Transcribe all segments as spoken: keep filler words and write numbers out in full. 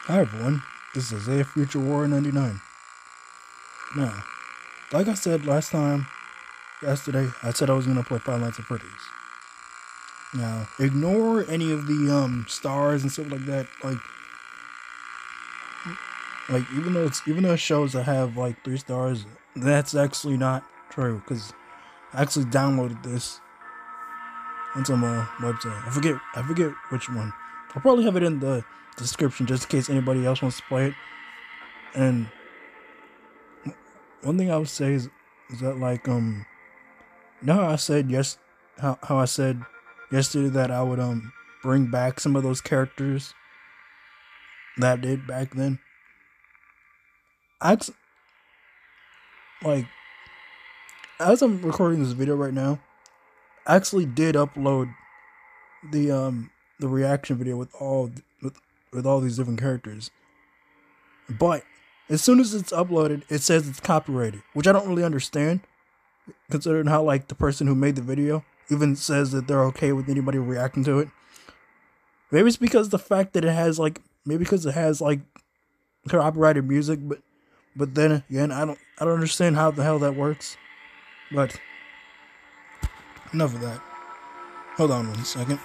Hi everyone, this is Isaiah Future War ninety-nine. Now, like I said last time, yesterday, I said I was gonna play Five Nights at Freddy's. Now, ignore any of the um stars and stuff like that. Like, like even though it's even though it shows I have like three stars, that's actually not true because I actually downloaded this on some uh, website. I forget I forget which one. I'll probably have it in the description just in case anybody else wants to play it. And one thing I would say is, is that like um you know how I said yes how, how I said yesterday that I would um bring back some of those characters that I did back then? I act- like as I'm recording this video right now, I actually did upload the um the reaction video with all with, with all these different characters. But as soon as it's uploaded, it says it's copyrighted, which I don't really understand, considering how like the person who made the video even says that they're okay with anybody reacting to it. Maybe it's because the fact that it has like maybe because it has like copyrighted music, but but then again, I don't I don't understand how the hell that works. But enough of that. Hold on one second.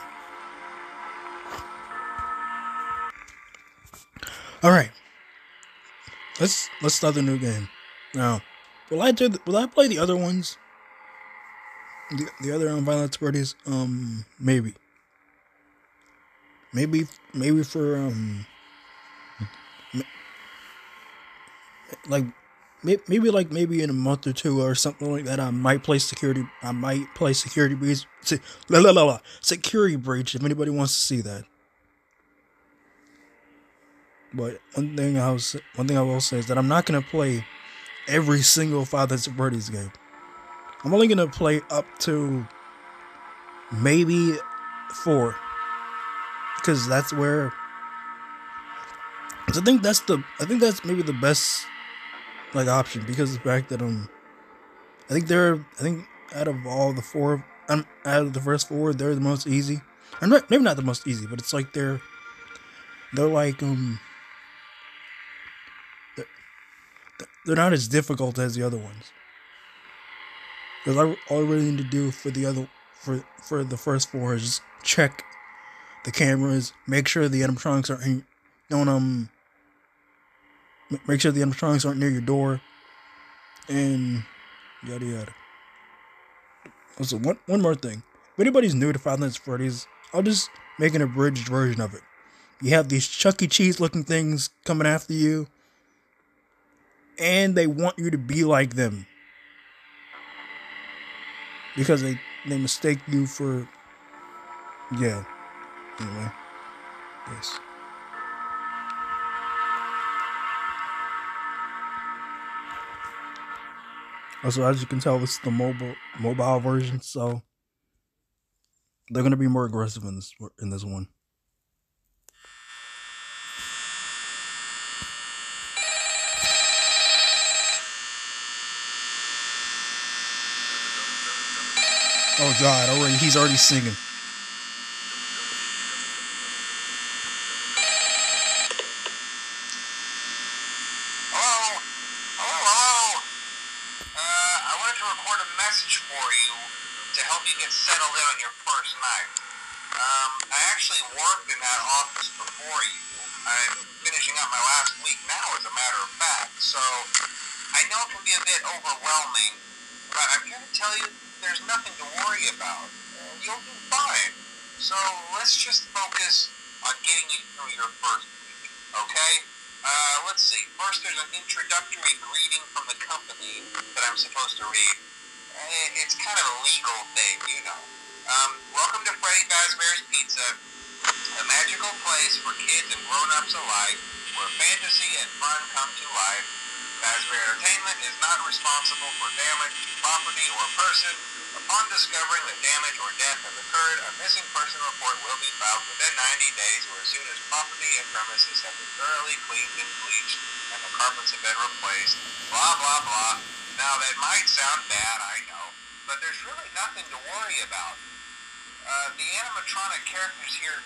All right, let's let's start the new game. Now, will I do? The, will I play the other ones? The the other um, violence parties? Um, maybe, maybe maybe for um like maybe like maybe in a month or two or something like that. I might play security. I might play security breach. La, la, la, la, security breach. If anybody wants to see that. But one thing I was one thing I will say is that I'm not gonna play every single Five Nights at Freddy's game. I'm only gonna play up to maybe four because that's where. Cause I think that's the I think that's maybe the best like option because of the fact that um I think they're I think out of all the four um out of the first four they're the most easy. I'm not maybe not the most easy, but it's like they're they're like um they're, they're not as difficult as the other ones. Because all I really need to do for the other for for the first four is just check the cameras, make sure the animatronics aren't don't um make sure the animatronics aren't near your door, and yada yada. Also, one one more thing. If anybody's new to Five Nights at Freddy's, I'll just make an abridged version of it. You have these Chuck E. Cheese looking things coming after you, and they want you to be like them because they they mistake you for yeah. Anyway, yes. Also, as you can tell, this is the mobile mobile version, so they're gonna be more aggressive in this in this one. Oh God! Already, he's already singing. Hello? Hello, hello? Uh, I wanted to record a message for you to help you get settled in on your first night. Um, I actually worked in that office before you. I'm finishing up my last week now, as a matter of fact, so I know it can be a bit overwhelming, but I'm here to tell you there's nothing to worry about. Uh, you'll do fine. So let's just focus on getting you through your first week, okay? Uh, let's see. First, there's an introductory greeting from the company that I'm supposed to read. Uh, It's kind of a legal thing, you know. Um, welcome to Freddy Fazbear's Pizza, a magical place for kids and grown-ups alike, where fantasy and fun come to life. Fazbear Entertainment is not responsible for damage to property or person. Upon discovering that damage or death has occurred, a missing person report will be filed within ninety days or as soon as property and premises have been thoroughly cleaned and bleached and the carpets have been replaced. Blah, blah, blah. Now, that might sound bad, I know, but there's really nothing to worry about. Uh, the animatronic characters here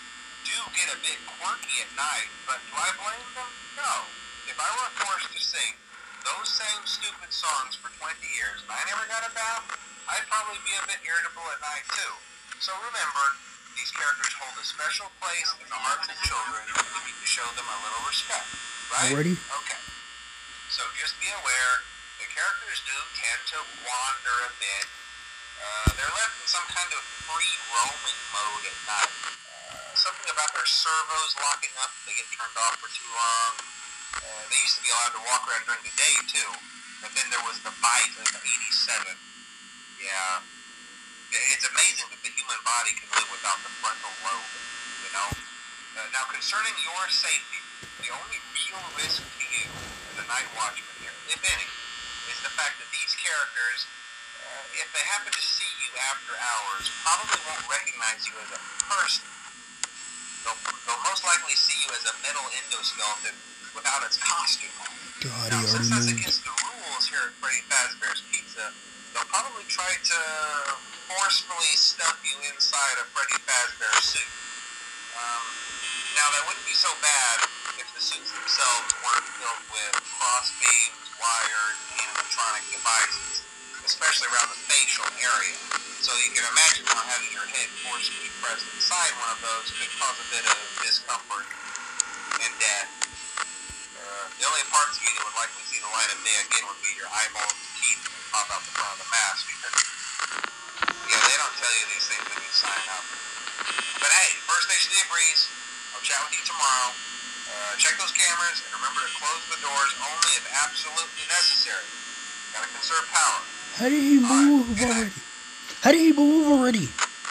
do get a bit quirky at night, but do I blame them? No. If I were forced to sing those same stupid songs for twenty years and I never got a bath, I'd probably be a bit irritable at night too. So remember, these characters hold a special place in the hearts of children, and we need to show them a little respect, right? Already? Okay. So just be aware, the characters do tend to wander a bit. Uh, they're left in some kind of free roaming mode at night. Uh, something about their servos locking up if they get turned off for too long. Uh, they used to be allowed to walk around during the day too, but then there was the bite of eighty-seven. Yeah. It's amazing that the human body can live without the frontal lobe, you know? Uh, now, concerning your safety, the only real risk to you as a night watchman here, if any, is the fact that these characters, uh, if they happen to see you after hours, probably won't recognize you as a person. They'll, they'll most likely see you as a metal endoskeleton without its costume on. God, Now, he since already that's moved. against the rules here at Freddy Fazbear's Pizza, they'll probably try to forcefully stuff you inside a Freddy Fazbear suit. Um, now, that wouldn't be so bad if the suits themselves weren't filled with cross beams, wires, and animatronic devices, especially around the facial area. So you can imagine how having your head forcefully pressed inside one of those could cause a bit of discomfort and death. Uh, the only parts of you that would likely see the light of day again would be your eyeballs and teeth that pop out the front of the mask. Because, yeah, they don't tell you these things when you sign up. But hey, first station of the breeze. I'll chat with you tomorrow. Uh, check those cameras and remember to close the doors only if absolutely necessary. Gotta conserve power. How did he move All right, already? How did he move already?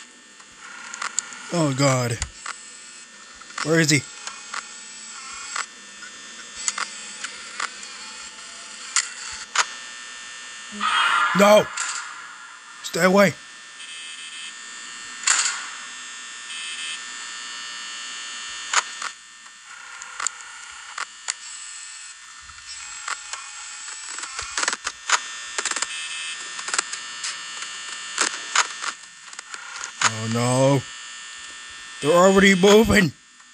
Oh God. Where is he? No! Stay away. Oh no. They're already moving.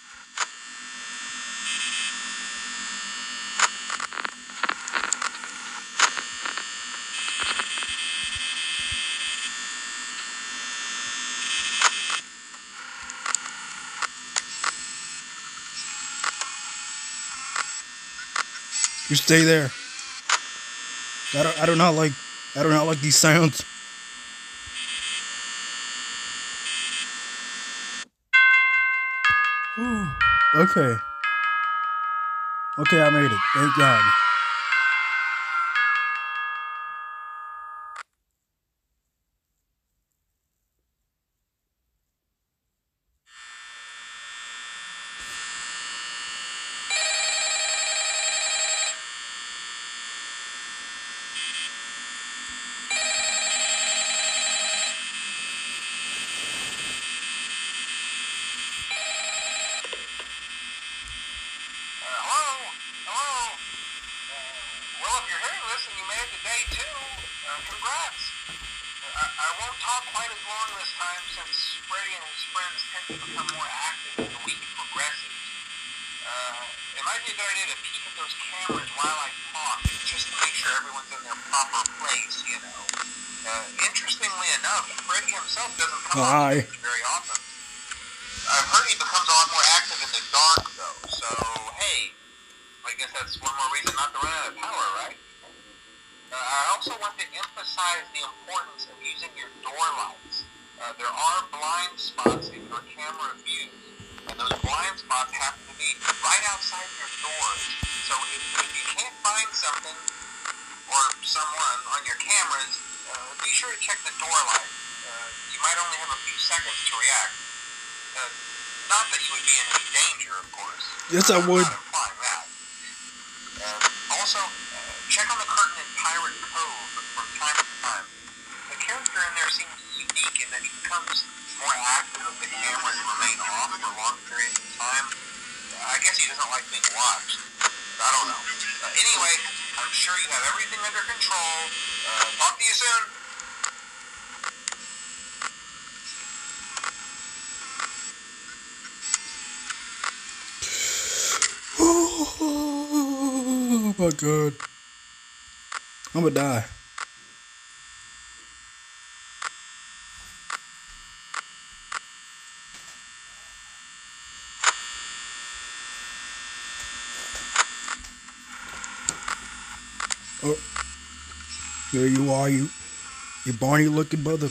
You stay there. I don't I do not like I do not like these sounds. Okay. Okay, I made it. Thank God. Uh, hello? Hello? Uh, well, if you're hearing this and you made it to day two, uh, congrats. Uh, I, I won't talk quite as long this time since Freddy and his friends tend to become more active as the week progresses. Uh, it might be a good idea to peek at those cameras while I talk, just to make sure everyone's in their proper place, you know. Uh, interestingly enough, Freddy himself doesn't come on Hi. stage very often. I've heard he becomes a lot more active in the dark, though, so hey, I guess that's one more reason not to run out of power, right? Uh, I also want to emphasize the importance of using your door lights. Uh, there are blind spots in your camera views, and those blind spots happen to be right outside your doors. So if, if you can't find something or someone on your cameras, uh, be sure to check the door light. Uh, you might only have a few seconds to react. Uh, not that you would be in any danger, of course. Yes, I I'm would. not implying that. Uh, also, uh, check on the curtain in Pirate Cove from time to time. The character in there seems unique in that he becomes more active if the cameras remain off for long periods of time. Uh, I guess he doesn't like being watched. I don't know. Uh, anyway, I'm sure you have everything under control. Uh, talk to you soon. Oh god. I'm gonna die. Oh, there you are, you, you Barney looking brother.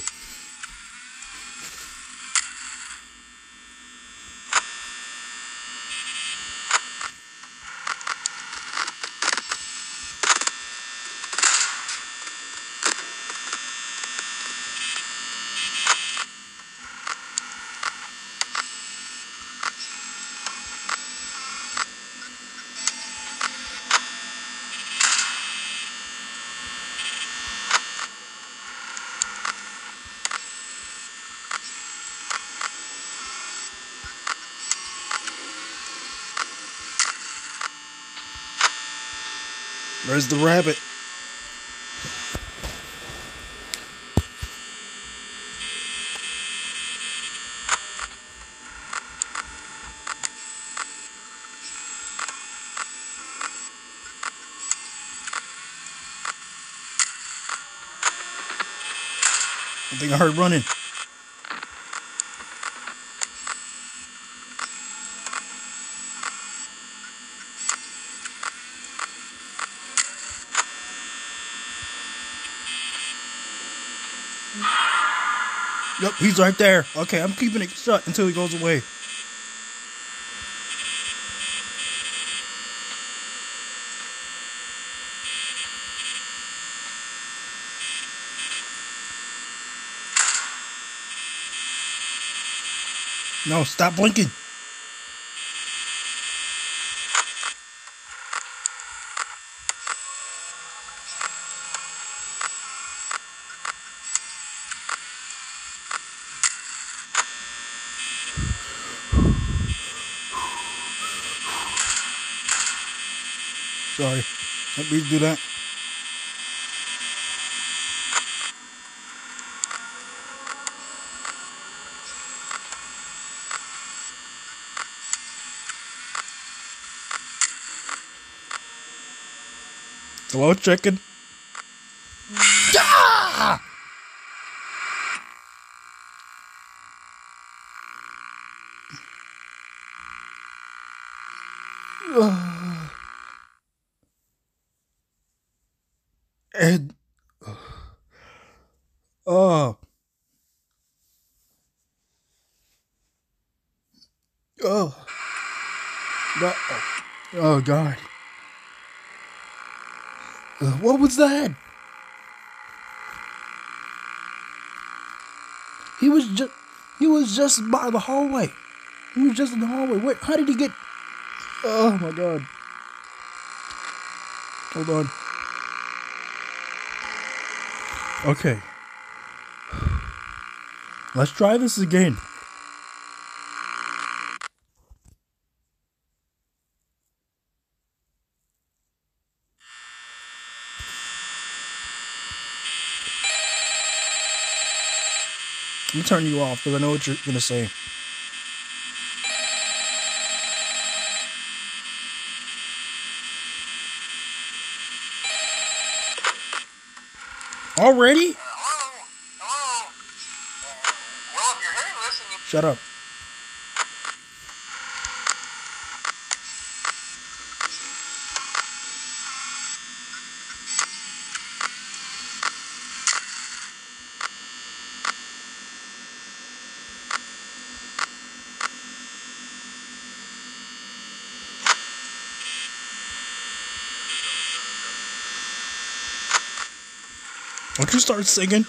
Where's the rabbit? I think I heard running. Yep, he's right there. Okay, I'm keeping it shut until he goes away. No, stop blinking. Sorry. Let me do that. Hello, chicken? Ah! And oh, oh, God. Oh God, uh, what was that? He was just, he was just by the hallway. He was just in the hallway. Wait, how did he get? Oh my God. Hold on. Okay, let's try this again. I'm gonna turn you off because I know what you're gonna say. Already? Hello? Hello? Uh, well, if you're hearing this and you... Shut up. Don't you start singing?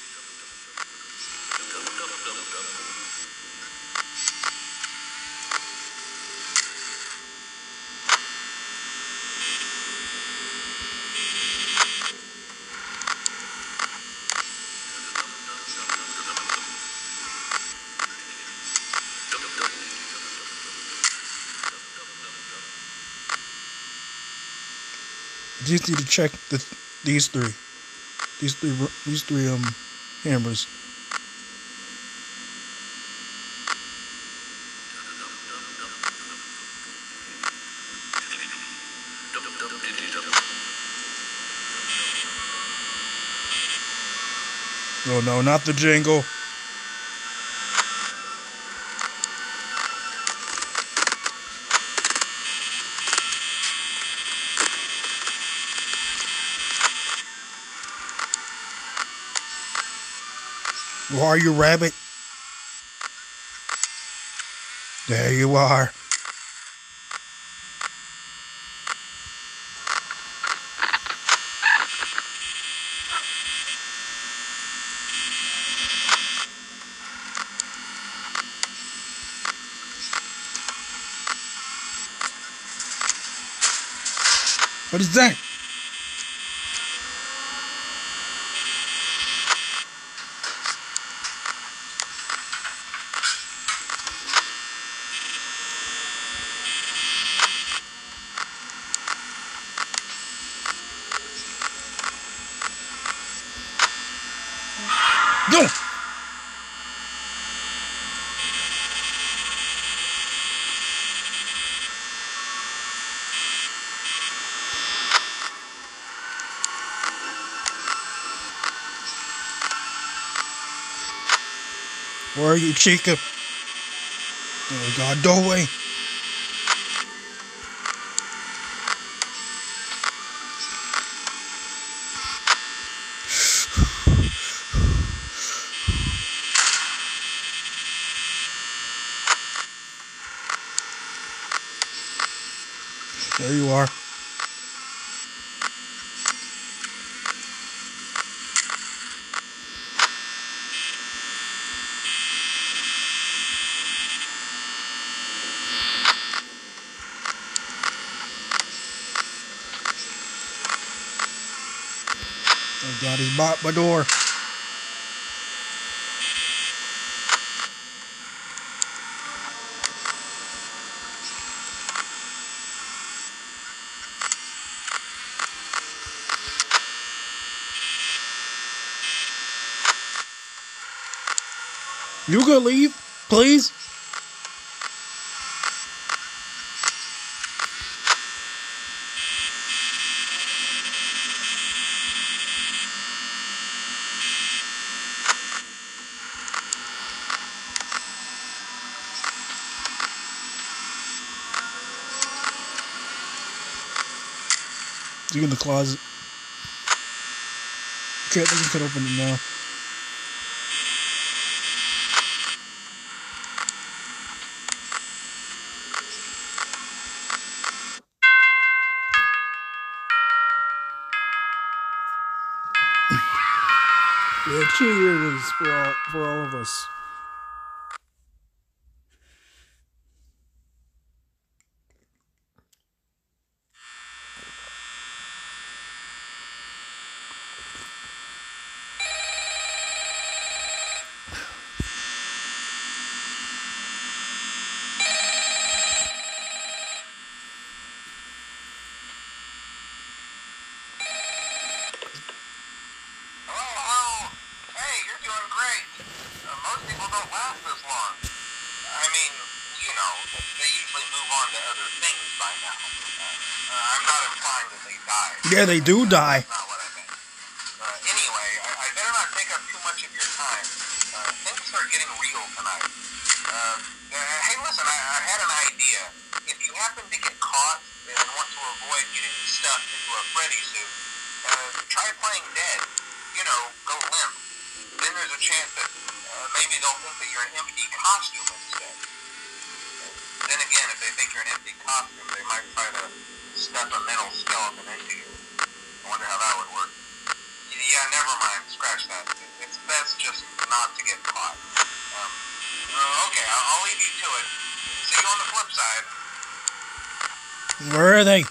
You just need to check the these three, these three, these three um cameras. Oh no, not the jingle. Where are you, rabbit? There you are. What is that? Go! Where are you, Chica? Oh God, doorway. There you are. Oh God, he's bought my door. You gonna leave, please? You in the closet? Okay, I think you can open it now. Yeah, cheers for all, for all of us. Hello, hello. Hey, you're doing great. Uh, most people don't last this long. I mean, you know, they usually move on to other things by now. Uh, uh, I'm not implying that they die. Yeah, they do That's die. not what I meant. Uh, anyway, I, I better not take up too much of your time. Uh, things are getting real tonight. Uh, uh, hey, listen, I, I had an idea. If you happen to get caught and want to avoid getting stuffed into a Freddy suit, uh, try playing dead. You know, go limp. Then there's a chance that uh, maybe they'll think that you're an empty costume instead. Then again, if they think you're an empty costume, they might try to stuff a metal skeleton into you. I wonder how that would work. Yeah, never mind. Scratch that. It's best just not to get caught. Um, uh, okay, I'll, I'll leave you to it. See you on the flip side. Where are they?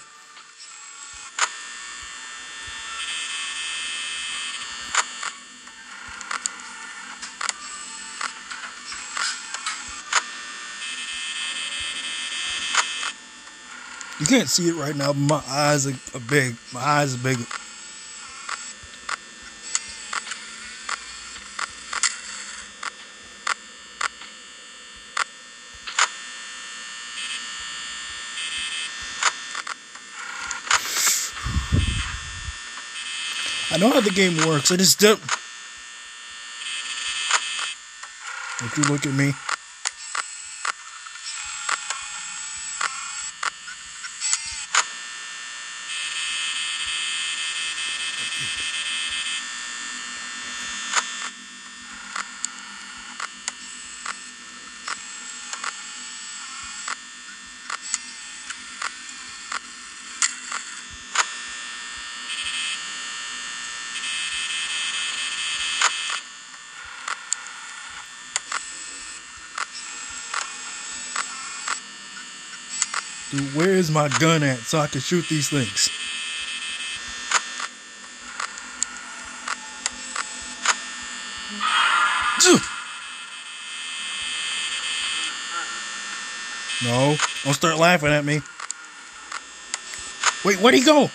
You can't see it right now, but my eyes are, are big. My eyes are big. I know how the game works. I just don't. Don't you look at me. Dude, where is my gun at so I can shoot these things? No, don't start laughing at me. Wait, where'd he go?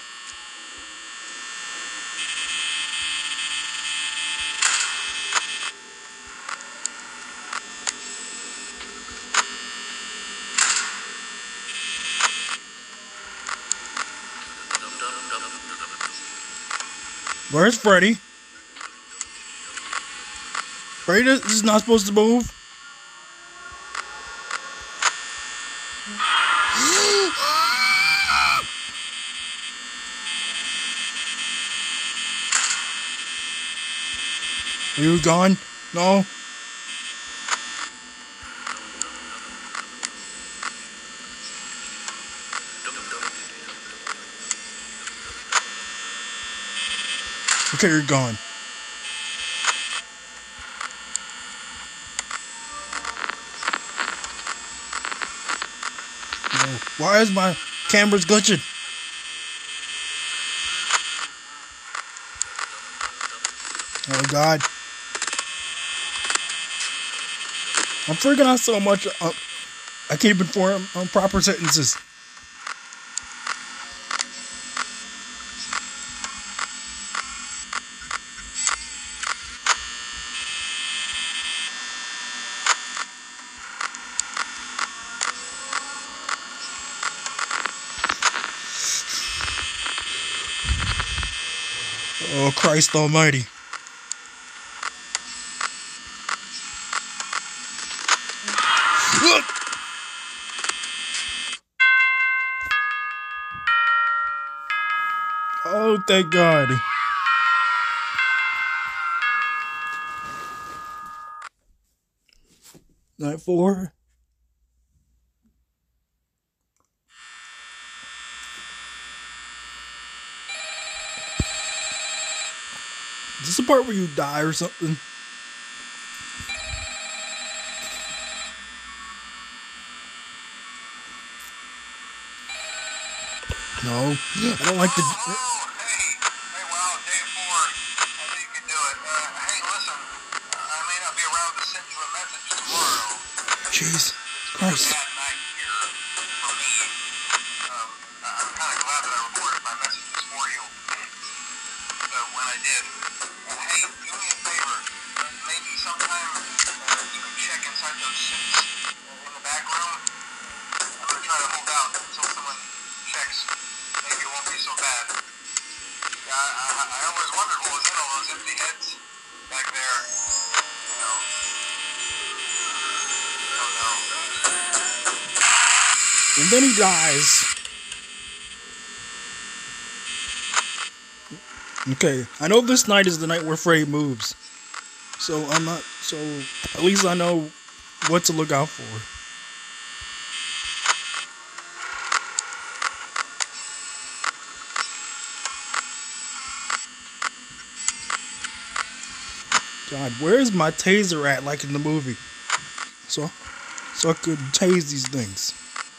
Where's Freddy? Freddy is not supposed to move. Are you gone? No. Okay, you're gone. No. Why is my camera's glitching? Oh God. I'm freaking out so much. Uh, I can't even form um, proper sentences. Oh, Christ almighty. Oh, thank God. Night four. Is this the part where you die or something? No. I don't like the... Oh, hey. Hey, wow, day four. I think you can do it. Uh, hey, listen. Uh, I may not be around to send you a message tomorrow. Jeez. It's been a Christ. bad night here for me. Um, I'm kind of glad that I recorded my messages for you. So when I did, uh, hey, do me a favor. Uh, maybe sometime uh, you can check inside those suits uh, in the back room. I'm going to try to hold out until someone checks. Maybe it won't be so bad. Yeah, I, I, I always wondered what was in all those empty heads back there. You know. Oh no. And then he dies. Okay, I know this night is the night where Freddy moves. So I'm not, so at least I know what to look out for. God, where is my taser at like in the movie? So, so I could tase these things.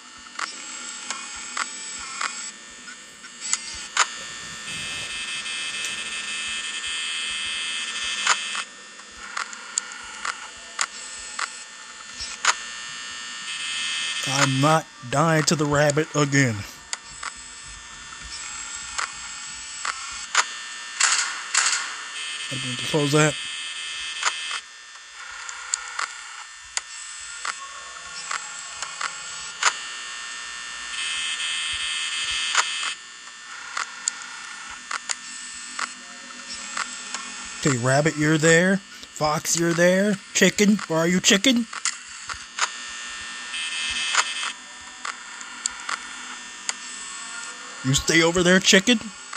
I'm not dying to the rabbit again. I'm going to close that. Okay, rabbit, you're there. Fox, you're there? Chicken? Where are you, chicken? You stay over there, chicken?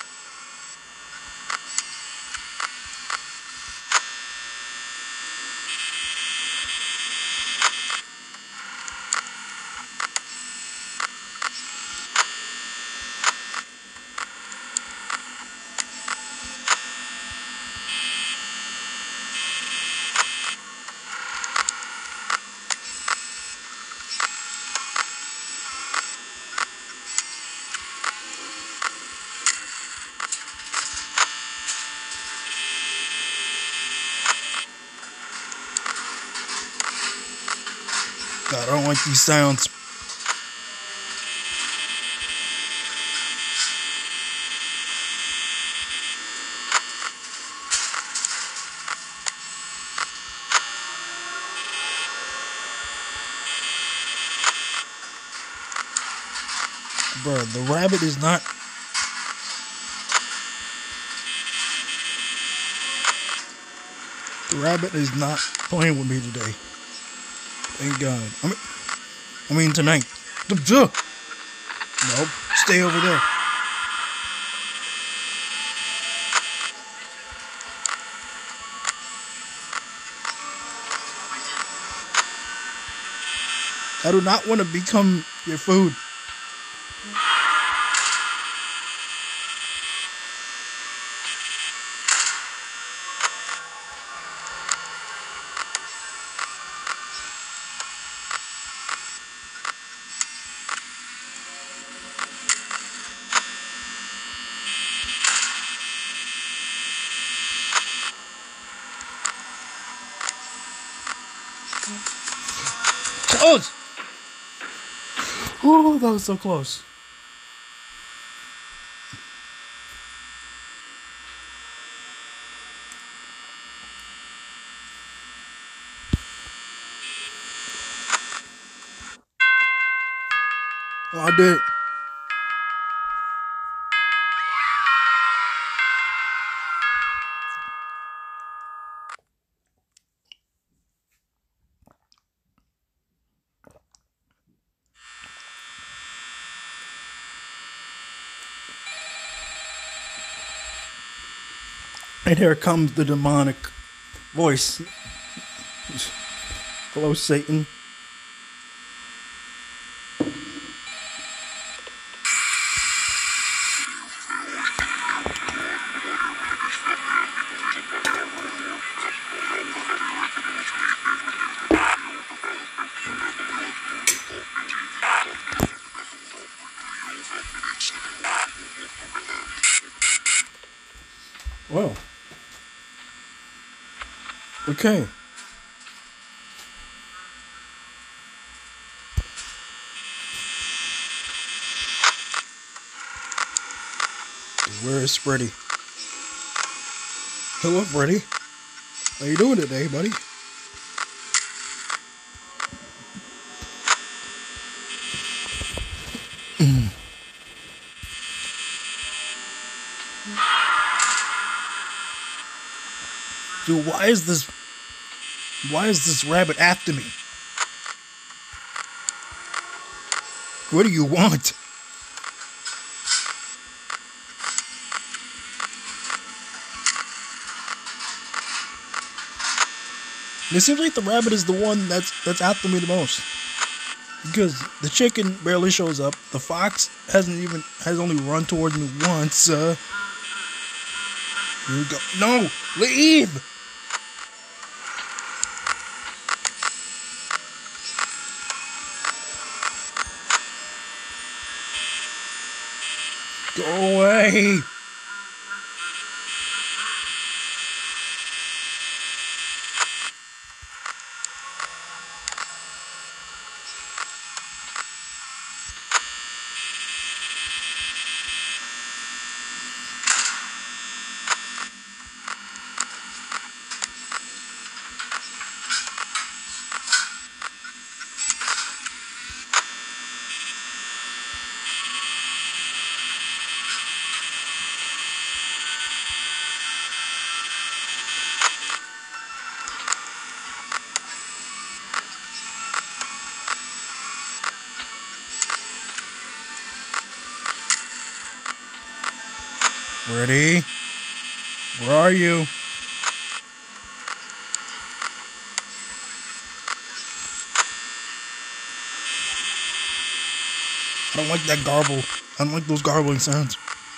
God, I don't like these sounds. Bro, the rabbit is not... The rabbit is not playing with me today. Thank God. I mean, I mean tonight. Nope. Stay over there. I do not want to become your food. Close! Oh, that was so close. Oh, I did. And here comes the demonic voice. Hello, Satan. Well. Okay. Where is Freddy? Hello, Freddy. How you doing today, buddy? Dude, why is this... Why is this rabbit after me? What do you want? It seems like the rabbit is the one that's that's after me the most. Because the chicken barely shows up. The fox hasn't even has only run towards me once. Uh, here we go. No, leave. Go away. Freddy, where are you? I don't like that garble. I don't like those garbling sounds.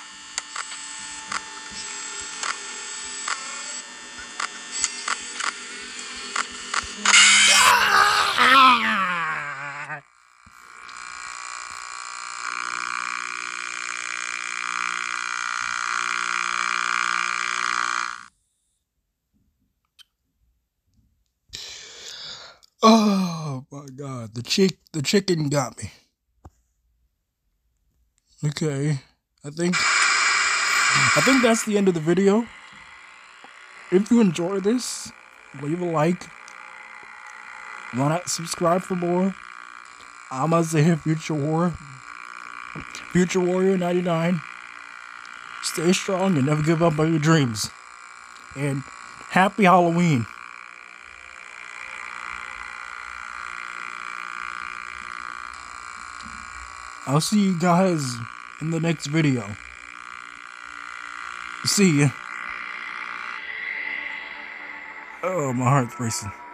Oh my god, the chick, the chicken got me. Okay, I think, I think that's the end of the video. If you enjoy this, leave a like. Why not subscribe for more? I'm gonna say Future War, Future Warrior ninety-nine. Stay strong and never give up on your dreams. And happy Halloween. I'll see you guys in the next video. See ya. Oh, my heart's racing.